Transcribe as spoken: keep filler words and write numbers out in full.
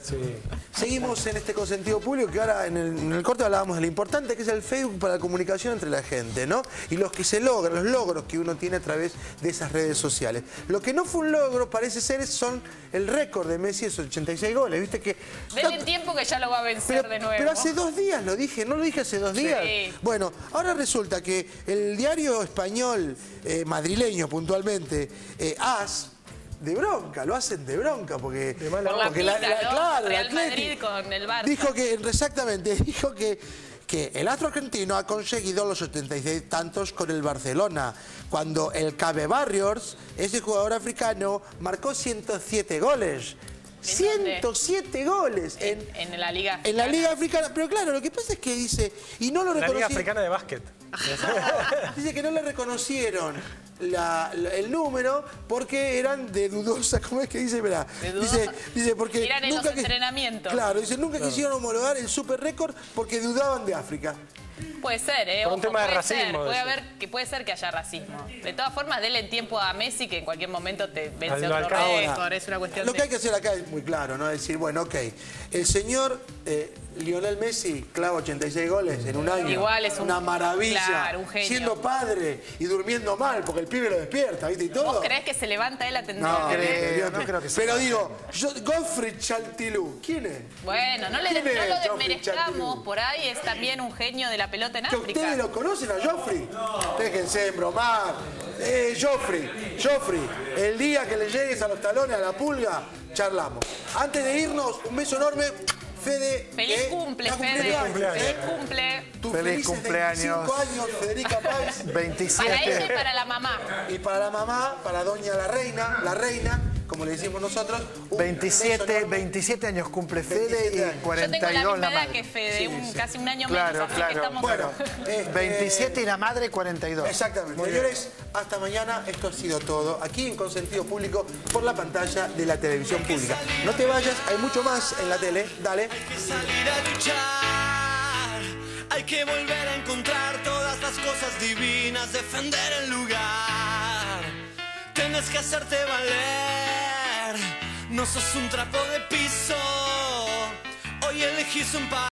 Sí. Seguimos en este consentido público que ahora en el, en el corte hablábamos de lo importante que es el Facebook para la comunicación entre la gente, ¿no? Y los que se logran, los logros que uno tiene a través de esas redes sociales. Lo que no fue un logro, parece ser, son el récord de Messi, esos ochenta y seis goles, ¿viste? Que denle tiempo que ya lo va a vencer pero, de nuevo. Pero hace dos días lo dije, ¿no lo dije hace dos días? Sí. Bueno, ahora resulta que el diario español, eh, madrileño puntualmente, eh, AS, de bronca, lo hacen de bronca, porque... De mala porque porque la, la, la, ¿no? claro, Real el Atleti Madrid con el Barça. dijo que, exactamente, dijo que, que el astro argentino ha conseguido los setenta y seis tantos con el Barcelona, cuando el Cabe Barrios, ese jugador africano, marcó ciento siete goles. ciento siete goles en, en, en la Liga Africana. En la Liga Africana. Pero claro, lo que pasa es que dice... y no lo La Liga reconocieron. Africana de Básquet. Dice que no le reconocieron la, la, el número porque eran de dudosa, ¿cómo es que dice? Mirá, dice, dice porque eran en nunca los entrenamientos. Claro, dice, nunca Claro. quisieron homologar el super récord porque dudaban de África. Puede ser, ¿eh? Por un Ojo, tema de puede racismo, ser, puede, eso. haber, que puede ser que haya racismo. De todas formas, denle tiempo a Messi que en cualquier momento te vence Al- otro al- récord. Ahora, Es una cuestión lo de... que hay que hacer acá es muy claro, ¿no? Es decir, bueno, ok, el señor eh, Lionel Messi clava ochenta y seis goles en un año. Igual es un- una maravilla. claro, un genio. Siendo padre y durmiendo mal, porque el pibe lo despierta, ¿viste? Y todo. ¿Vos creés que se levanta él a atender? No, creo, no, no creo que sea. Pero digo, yo, Godfrey Chantilly, ¿quién es? Bueno, no, le, ¿Quién no es lo Geoffrey desmerezcamos, Chantilly? por ahí es también un genio de la pelota en ¿Que África. ustedes lo conocen a Joffrey? Déjense bromar. Eh, Joffrey, Joffrey, el día que le llegues a los talones a la pulga, charlamos. Antes de irnos, un beso enorme. Fede. Feliz eh, cumple, está Fede. cumpleaños, Feliz eh. cumple. Tu Feliz felices cumpleaños. veinticinco años, Federica Páez. Para veintisiete. ella y para la mamá. Y para la mamá, para doña la reina, la reina, como le decimos nosotros. un beso veintisiete, enorme. veintisiete años cumple Fede veintisiete y años. Yo cuarenta tengo y la dos misma la edad madre. que Fede, Sí, un, sí. casi un año Claro, menos, así claro. que estamos... Bueno, este, veintisiete y la madre cuarenta y dos. Exactamente. Señores, hasta mañana. Esto ha sido todo. Aquí en Consentido Público por la pantalla de la televisión pública. No te vayas, hay mucho más en la tele. Dale. Hay que salir a luchar, hay que volver a encontrar todas las cosas divinas, defender el lugar. Tienes que hacerte valer, no sos un trapo de piso, hoy elegís un país.